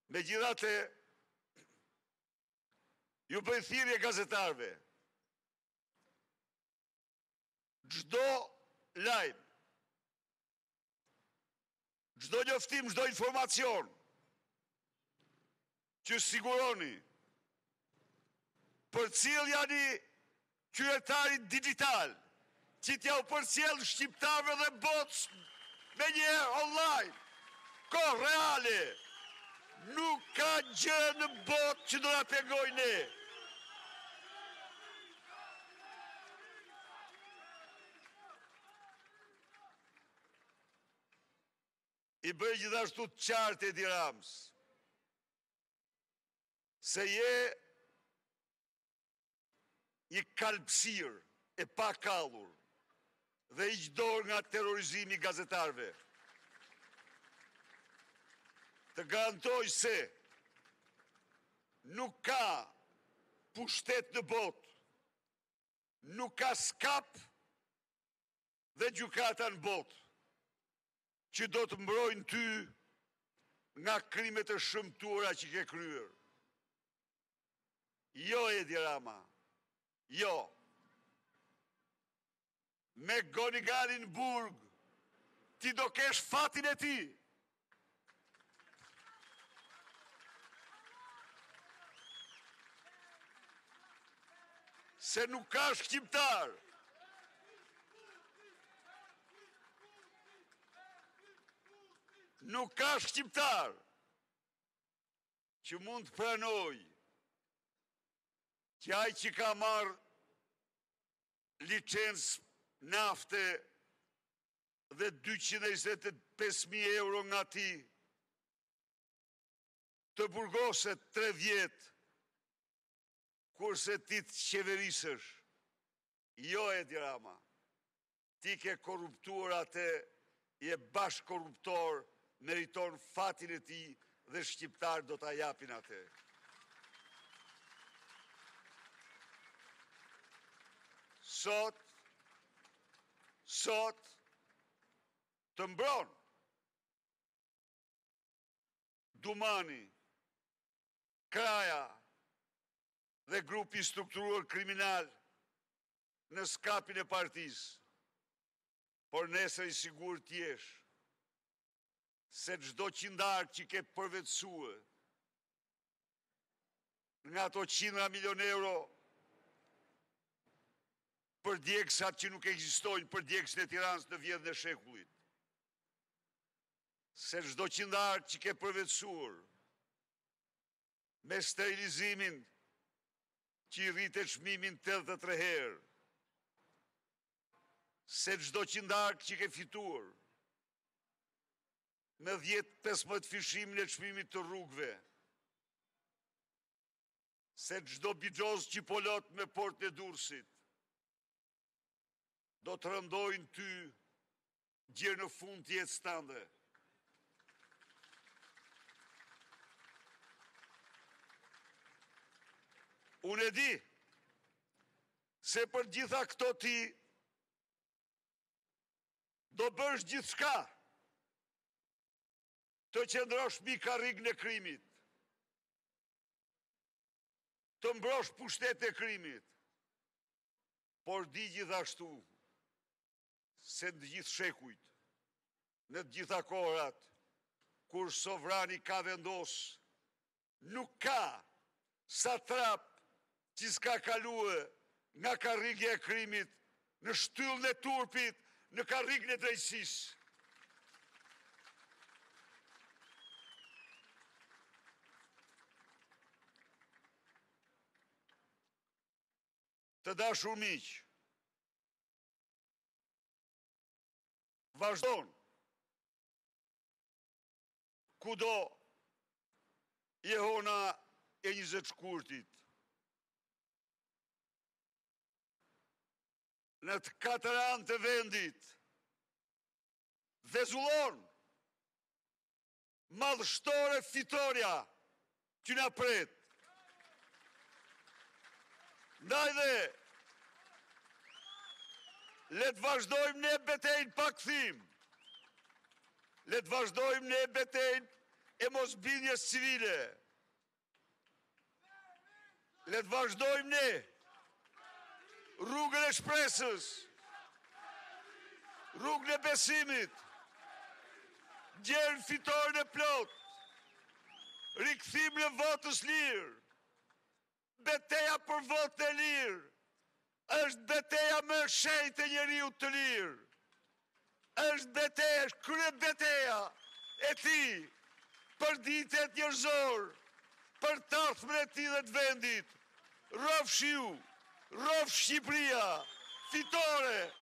Megjithatë, ju bëj thirrje gazetarëve. Çdo lajm, çdo njoftim, çdo informacion që siguroni për cilë janë qytetarit digital, që t'ja u përcjell shqiptarëve dhe botës me njëherë online, kohë reale, nuk ka gjë në botë që do na pengojë ne. I bëj gjithashtu të qartë Edi Ramës se je i kalpsir e pa kallur dhe i gjdor nga terrorizimi i gazetarëve. Të garantoj se nuk ka pushtet në botë, nuk ka skap dhe gjykata në botë që do të mbrojnë ty nga krimet e shëmtuara që ke kryer. Jo, Edi Rama, jo. Me Gonigalin burg, ti do kesh fatin e ti. Se nuk ka shqiptar. Nuk ka shqiptar që mund të pranoj që ai që ka marrë licencë nafte dhe 225.000 euro nga ti të burgoset 3 vjetë kurse ti të qeverisësh. Jo, Edi Rama, ti ke korruptuar atë, je bashkë korruptor, meriton fatin e ti dhe shqiptar do t'a japin atë. Sot të mbron Dumani, Kraja dhe grupi strukturuar kriminal në skapin e partisë, por nesër i sigur t'jesh se çdo qindar që ke përvetësue nga ato 100 milion euro për djegësat që nuk ekzistojnë, për djegësën e Tiranës në vjedhën e shekullit. Se çdo qindar që ke përvetësuar me sterilizimin që i rritet çmimin 83 herë, se çdo qindar që ke fituar me 10-15 fishimin e çmimit të rrugëve, se çdo bixhoz që polot me portën e Durrësit, do të rëndojnë ty gjerë në fund të jetës tënde. Unë e di se për gjitha këto ti do bësh gjithçka të qëndrosh mbi karrigën e krimit, të mbrosh pushtetin e krimit, por di gjithashtu se në të gjithë shekujt, në të gjitha kohrat, kur sovrani ka vendos, nuk ka satrap që s'ka kalue nga karrigja e krimit, në shtyllën e turpit, në karrigën e drejtësisë. Të dashur miq, vazhdon kudo jehona e 20 shkurtit. Në të 4 anë të vendit dhe zullon madhështore fitoria që na pret. Ndaj dhe le të vazhdojmë ne betejnë pa kthim. Le të vazhdojmë ne betejnë e mosbindjes civile. Le të vazhdojmë ne rrugën e shpresës, rrugën e besimit, gjerën fitoren e plot, rikthim në votës lirë, beteja për votë e lirë, është beteja më e shenjtë e njeriu të lirë, është beteja, është krye beteja e tij për ditët njerëzor, për tharthmen e tij dhe të vendit. Rrofsh ju, rrofsh Shqipëria, fitore!